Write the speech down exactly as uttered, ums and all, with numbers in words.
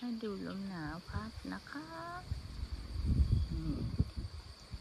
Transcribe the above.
ให้ดูลมหนาวพัดนะคะอืม